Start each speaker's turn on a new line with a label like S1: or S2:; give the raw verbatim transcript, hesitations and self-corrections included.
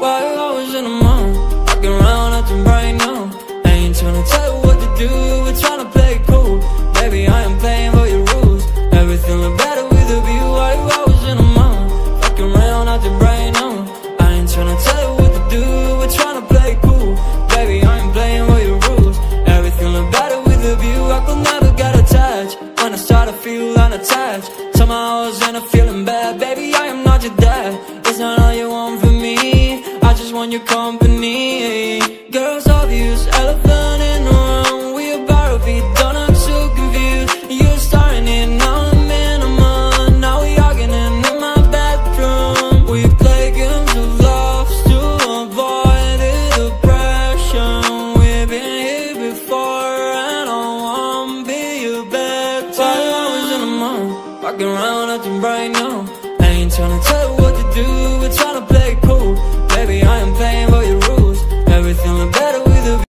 S1: Why you always in the mood? Walking around acting bright now. I ain't tryna tell you what to do, we're tryna play it cool. Baby, I am playing by your rules. Everything look better with a view. Why you always in the mood? Walking around acting bright now. I ain't tryna tell you what to do, we're tryna play it cool. Baby, I am playing by your rules. Everything look better with a view. I could never get attached when I start to feel unattached. Somehow I was in a feeling bad. Baby, I am not your dad. It's not all you want from me, I just want your company. Girls obvious, elephant in the room. We about to be done, I'm so confused. You're starting it, now I'm in a month. Now we arguing in my bedroom. We play games of love to avoid the depression. We've been here before and I won't be your bed. Why you always in the mood? Walking around acting bright now. I ain't tryna